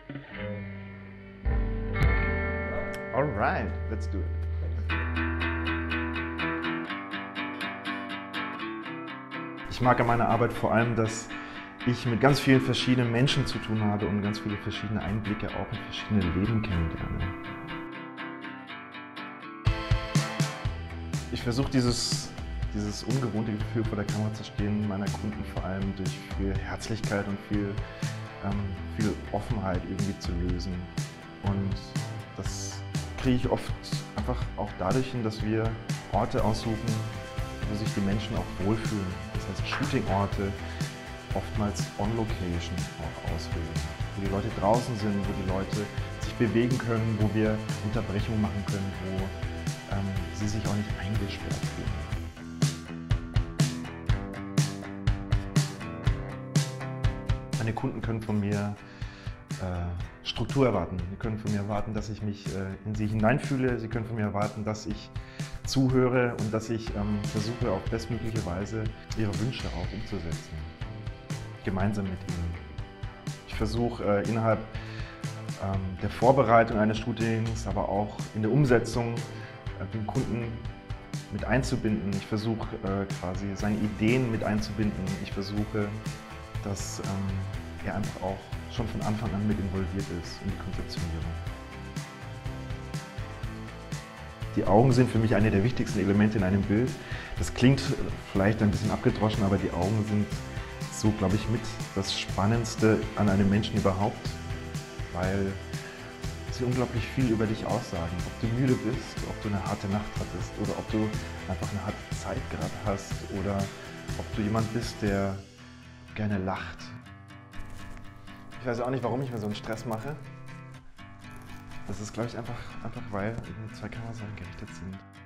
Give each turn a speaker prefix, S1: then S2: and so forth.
S1: Alright, let's do it. Ich mag an meiner Arbeit vor allem, dass ich mit ganz vielen verschiedenen Menschen zu tun habe und ganz viele verschiedene Einblicke auch in verschiedene Leben kennenlerne. Ich versuche dieses ungewohnte Gefühl, vor der Kamera zu stehen, meiner Kunden vor allem durch viel Herzlichkeit und viel Offenheit irgendwie zu lösen. Und das kriege ich oft einfach auch dadurch hin, dass wir Orte aussuchen, wo sich die Menschen auch wohlfühlen. Das heißt Shooting-Orte, oftmals on-location auch auswählen. Wo die Leute draußen sind, wo die Leute sich bewegen können, wo wir Unterbrechungen machen können, wo sie sich auch nicht eingesperrt fühlen. Meine Kunden können von mir Struktur erwarten. Sie können von mir erwarten, dass ich mich in sie hineinfühle. Sie können von mir erwarten, dass ich zuhöre und dass ich versuche, auf bestmögliche Weise ihre Wünsche auch umzusetzen. Gemeinsam mit ihnen. Ich versuche innerhalb der Vorbereitung eines Shootings, aber auch in der Umsetzung den Kunden mit einzubinden. Ich versuche quasi seine Ideen mit einzubinden. Ich versuche, dass er einfach auch schon von Anfang an mit involviert ist in die Konzeptionierung. Die Augen sind für mich eine der wichtigsten Elemente in einem Bild. Das klingt vielleicht ein bisschen abgedroschen, aber die Augen sind so, glaube ich, mit das Spannendste an einem Menschen überhaupt, weil sie unglaublich viel über dich aussagen. Ob du müde bist, ob du eine harte Nacht hattest oder ob du einfach eine harte Zeit gerade hast oder ob du jemand bist, der gerne lacht. Ich weiß auch nicht, warum ich mir so einen Stress mache. Das ist, glaube ich, einfach weil eben zwei Kameras gerichtet sind.